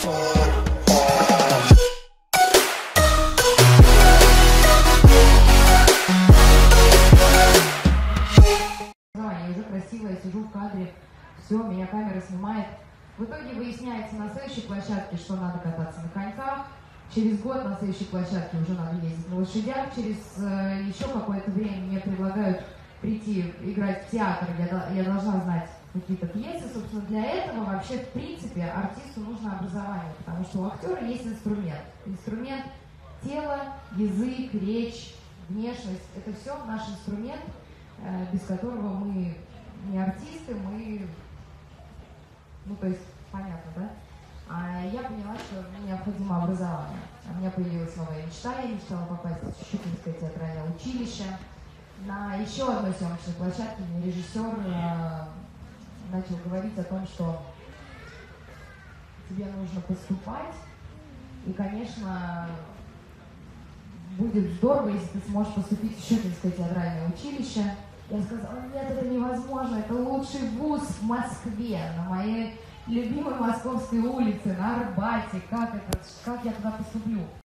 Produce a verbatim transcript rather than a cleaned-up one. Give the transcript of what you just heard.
Уже красиво, я сижу в кадре, все, меня камера снимает. В итоге выясняется на следующей площадке, что надо кататься на коньках. Через год на следующей площадке уже надо ездить на лошадях. Через э, еще какое-то время мне предлагают прийти играть в театр. Я, я должна знать какие-то пьесы. Собственно, для этого вообще, в принципе, артисту нужно образование, потому что у актера есть инструмент. Инструмент тело, язык, речь, внешность. Это все наш инструмент, э, без которого мы не артисты, мы... Ну, то есть, понятно, да? А я поняла, что мне необходимо образование. У меня появилась новая мечта, я мечтала попасть в Щукинское театральное училище. На еще одной съемочной площадке мне режиссер э, начал говорить о том, что тебе нужно поступать. И, конечно, будет здорово, если ты сможешь поступить в Щукинское театральное училище. Я сказала, нет, это невозможно, это лучший вуз в Москве, на моей любимой московской улице, на Арбате, как это, как я туда поступлю?